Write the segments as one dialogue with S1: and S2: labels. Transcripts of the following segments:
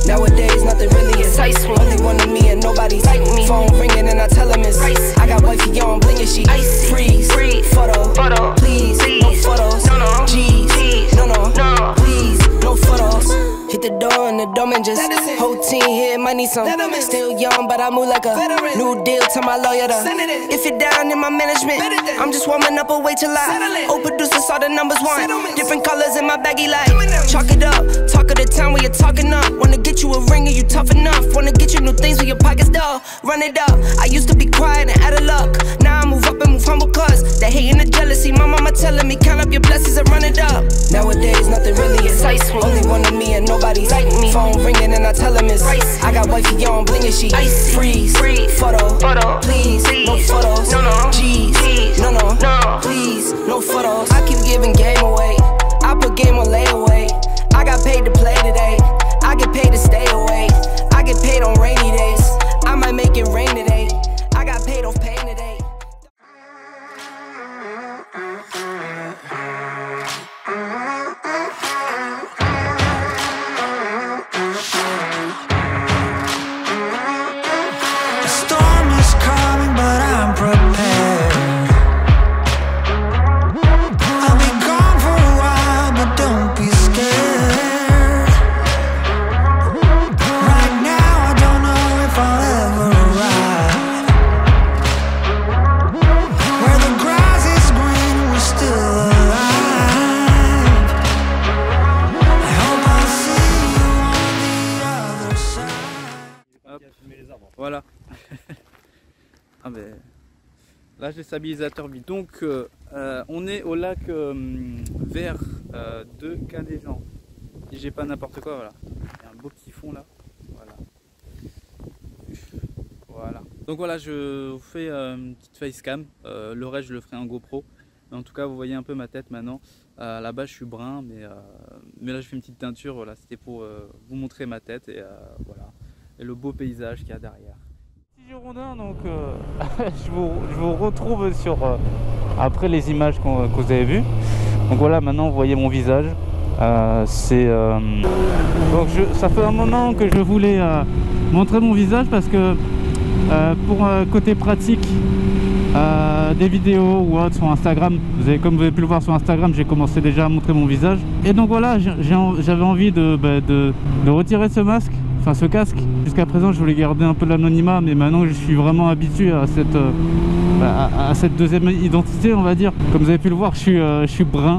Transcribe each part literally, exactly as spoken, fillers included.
S1: Nowadays, nothing really is ice. Only one of me and nobody's like me. Phone ringing and I tell him it's ice. I got wifey on bling and she icy. Freeze, freeze, photo, photo, please, please. No photos, no, no, G's, no, no, no, please, no photos. Hit the door and the dome and just whole team here might need some. Still young, but I move like a veteran. New deal to my lawyer to if you're down in my management, I'm just warming up a wait till I old producers saw the numbers one. Different colors in my baggy light. Chalk it up, talk of the town where you're talking up. Wanna get you a ring and you tough enough. Wanna get you new things with your pockets dull. Run it up. I used to be quiet and out of luck. Now I move up and move humble cause the hate and the jealousy. My mama telling me count up your blessings and run it up. Nowadays nothing really is ice. Only one of me and nobody's like me. Phone ringing and I tell him it's ice. I got wifey on bling and she icy. Freeze, freeze, photo, photo, please, please. No photos, no, no, G's, G's. No, no, no, please, no photos. I keep giving game away. I put game on layaway. I got paid to play today. I get paid to stay away. I get paid on rainy days. I might make it rain today. I got paid off pain today.
S2: The storm is coming, but I'm prepared. I'll be gone for a while, but don't be scared. Right now, I don't know if I'll ever arrive. Where the grass is green, we're still alive. I hope I'll see you on the other side.
S3: Hop. Voilà. Ah ben, là j'ai le stabilisateur vide. Donc euh, euh, on est au lac euh, vert euh, de Canet-Jean. Si j'ai pas n'importe quoi, voilà. Il y a un beau petit fond là. Voilà. Voilà. Donc voilà, je vous fais euh, une petite facecam. Euh, le reste je le ferai en GoPro. Mais en tout cas vous voyez un peu ma tête maintenant. Euh, Là-bas je suis brun, mais, euh, mais là je fais une petite teinture. Voilà, c'était pour euh, vous montrer ma tête et euh, voilà. Et le beau paysage qu'il y a derrière. Girondin, donc euh, je, vous, je vous retrouve sur euh, après les images qu'on, que vous avez vues. Donc voilà, maintenant vous voyez mon visage. Euh, c'est euh, donc je, ça fait un moment que je voulais euh, montrer mon visage parce que euh, pour euh, côté pratique euh, des vidéos ou autres sur Instagram, vous avez, comme vous avez pu le voir sur Instagram, j'ai commencé déjà à montrer mon visage. Et donc voilà, j'avais envie de, bah, de, de retirer ce masque. Enfin ce casque. Jusqu'à présent je voulais garder un peu l'anonymat, mais maintenant je suis vraiment habitué à cette, euh, à, à cette deuxième identité, on va dire. Comme vous avez pu le voir, je suis, euh, je suis brun.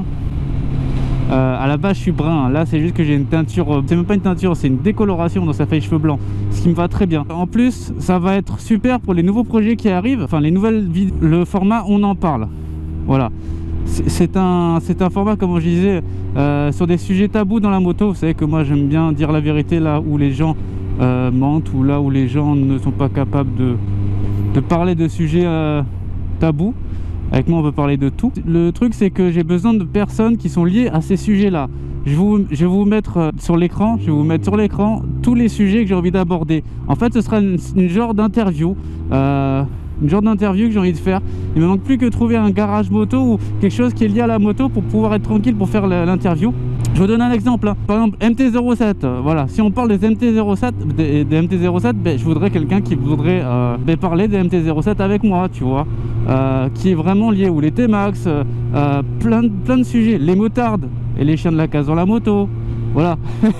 S3: Euh, à la base je suis brun, là c'est juste que j'ai une teinture, c'est même pas une teinture, c'est une décoloration, donc ça fait les cheveux blancs, ce qui me va très bien. En plus ça va être super pour les nouveaux projets qui arrivent, enfin les nouvelles vidéos, le format on en parle. Voilà. C'est un, un format, comme je disais, euh, sur des sujets tabous dans la moto. Vous savez que moi j'aime bien dire la vérité là où les gens euh, mentent, ou là où les gens ne sont pas capables de, de parler de sujets euh, tabous. Avec moi on peut parler de tout. Le truc c'est que j'ai besoin de personnes qui sont liées à ces sujets là. Je, vous, je vais vous mettre sur l'écran, je vais vous mettre sur l'écran tous les sujets que j'ai envie d'aborder. En fait ce sera une, une genre d'interview. Euh, Une genre d'interview que j'ai envie de faire. Il me manque plus que trouver un garage moto ou quelque chose qui est lié à la moto pour pouvoir être tranquille pour faire l'interview. Je vous donne un exemple, hein. Par exemple M T zéro sept, euh, voilà, si on parle des M T zéro sept, des, des M T zéro sept, ben, je voudrais quelqu'un qui voudrait euh, ben, parler des M T zéro sept avec moi, tu vois, euh, qui est vraiment lié, ou les T-Max, euh, euh, plein, de, plein de sujets, les motardes et les chiens de la casse dans la moto, voilà.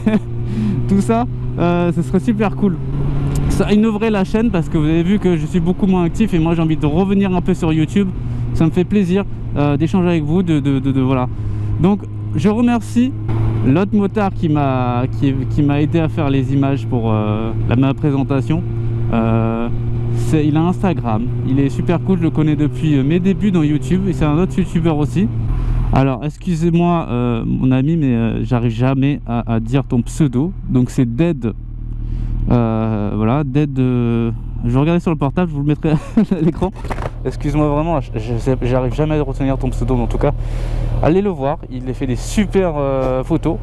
S3: Tout ça, euh, ce serait super cool. Ça innoverait la chaîne parce que vous avez vu que je suis beaucoup moins actif et moi j'ai envie de revenir un peu sur YouTube. Ça me fait plaisir euh, d'échanger avec vous, de, de, de, de voilà. Donc je remercie l'autre motard qui m'a qui, qui m'a aidé à faire les images pour euh, la, ma présentation. Euh, il a Instagram, il est super cool, je le connais depuis mes débuts dans YouTube et c'est un autre youtubeur aussi. Alors excusez-moi euh, mon ami, mais euh, j'arrive jamais à, à dire ton pseudo. Donc c'est Dead. Euh, voilà, Dead. Euh, je vais regarder sur le portable, je vous le mettrai à l'écran. Excuse-moi vraiment, j'arrive jamais à retenir ton pseudo, mais en tout cas, allez le voir. Il a fait des super euh, photos.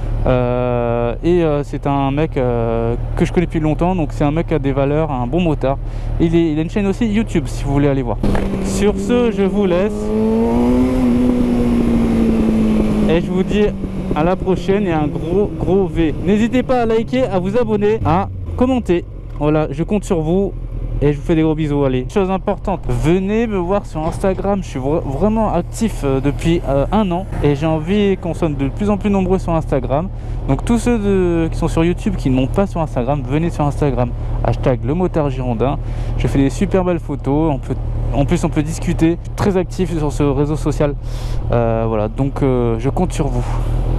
S3: Euh, et euh, c'est un mec euh, que je connais depuis longtemps, donc c'est un mec qui a des valeurs, un bon motard. Il, est, il a une chaîne aussi YouTube si vous voulez aller voir. Sur ce, je vous laisse. Et je vous dis à la prochaine et un gros gros V. N'hésitez pas à liker, à vous abonner, à commenter. Voilà, je compte sur vous. Et je vous fais des gros bisous. Allez, chose importante, venez me voir sur Instagram. Je suis vra vraiment actif euh, depuis euh, un an et j'ai envie qu'on soit de plus en plus nombreux sur Instagram. Donc tous ceux de, qui sont sur YouTube qui ne montent pas sur Instagram, venez sur Instagram. Hashtag le motard girondin. Je fais des super belles photos. On peut, en plus, on peut discuter. Je suis très actif sur ce réseau social. Euh, voilà, donc euh, je compte sur vous.